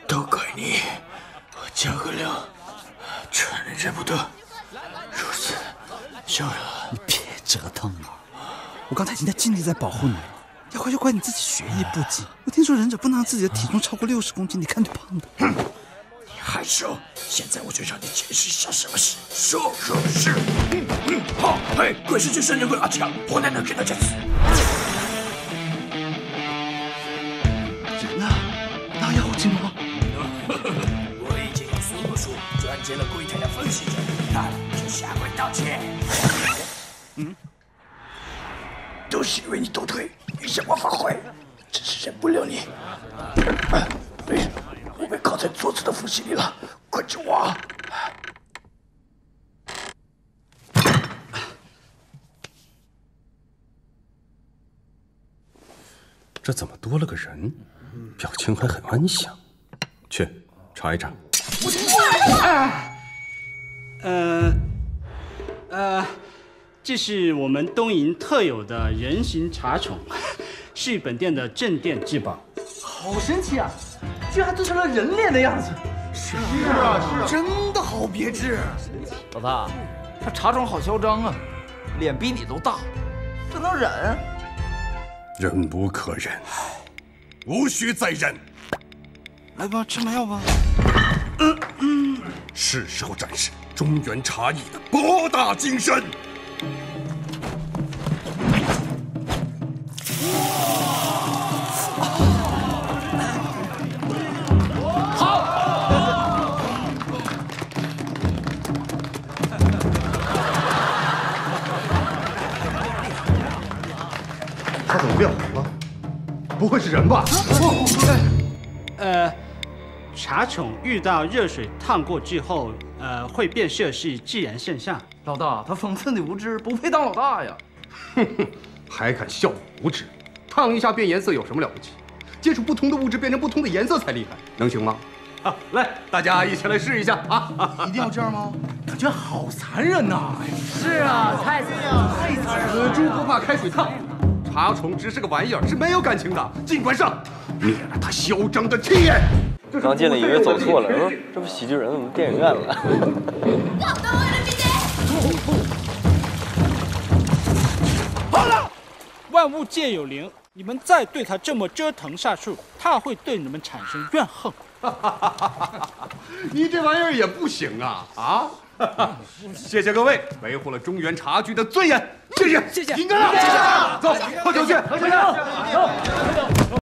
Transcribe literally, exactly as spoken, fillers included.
都怪你，我贾格亮趁人之不得，如此小人。 你别折腾了，我刚才已经在尽力在保护你了。要怪就怪你自己学艺不精。我听说忍者不能让自己的体重超过六十公斤，你看就胖的。 哼，你害羞！现在我就让你解释一下什么是说说是。嗯嗯，好，嘿，鬼市之神人鬼阿强，我乃能跟他这次。 人呢？那妖精吗？ 我已经用苏木术转接了柜台的分析者，他就下跪道歉。嗯。都是因为你斗退，影响我发挥，真是忍不了你。哎，我被铐在桌子的缝隙里了，快救我啊！ 这怎么多了个人？表情还很安详。去查一查。 呃，呃。这是我们东营特有的人形茶宠，是本店的镇店之宝。 好神奇啊！居然还做成了人脸的样子。 是啊，是啊， 真的好别致。老大，这茶宠好嚣张啊，脸比你都大，这能忍？ 忍无可忍，无需再忍。 来吧，吃麻药吧。 嗯嗯，是时候展示中原茶艺的博大精深。 他怎么变红了？不会是人吧？ 呃，茶宠遇到热水烫过之后，呃，会变色是自然现象。 老大，他讽刺你无知，不配当老大呀！ 哼哼，还敢笑我无知？烫一下变颜色有什么了不起？接触不同的物质变成不同的颜色才厉害，能行吗？啊，来，大家一起来试一下啊！ 一定要这样吗？ 感觉好残忍呐！ 是啊，太残忍了，太残忍了！ 死猪不怕开水烫。茶虫只是个玩意儿，是没有感情的。尽管上，灭了他嚣张的气焰。 刚进来以为走错了，嗯，这不喜剧人怎么电影院了？ 好了，万物皆有灵，你们再对他这么折腾下去，他会对你们产生怨恨。 你这玩意儿也不行啊啊！谢谢各位维护了中原茶具的尊严，谢谢谢谢， 应该了，谢谢，走，喝酒去，喝酒去，走。